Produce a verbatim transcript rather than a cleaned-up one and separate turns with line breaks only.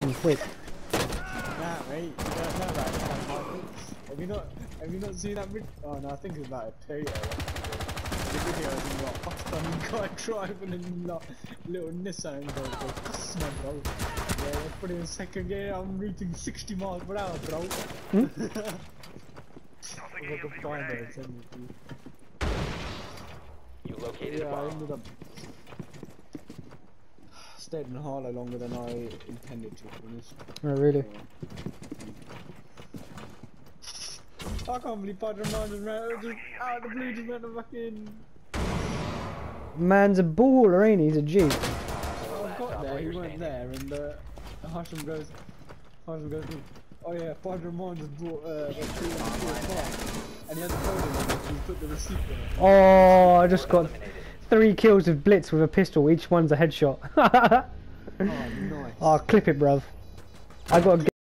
He's whip.
Nah, mate, you don't know about that, Michael. Have you not, have you not seen that video? Oh no, I think it's about a potato. The video is in like Pakistani guy driving in like little Nissan and goes, go, customer, bro. Yeah, they put it in second gear, I'm reaching sixty miles per hour, bro.
Hmm?
I could find it and send it to you.
You located
Yeah,
a
I
bomb.
ended up stayed in Harlow longer than I intended to, to be honest.
Oh, really?
I can't believe Padre Man's ran just out of the blue, just went to fucking.
Man's a baller, ain't he? He's a G.
I got there, he went there, and uh, Hashem goes, Hashem goes, oh yeah, Padre Man just brought uh, like two and two o'clock, and he had the phone in him, so he put the receipt there.
Oh, I just got three kills with Blitz with a pistol. Each one's a headshot.
Oh, nice.
Oh, clip it, bruv. I got a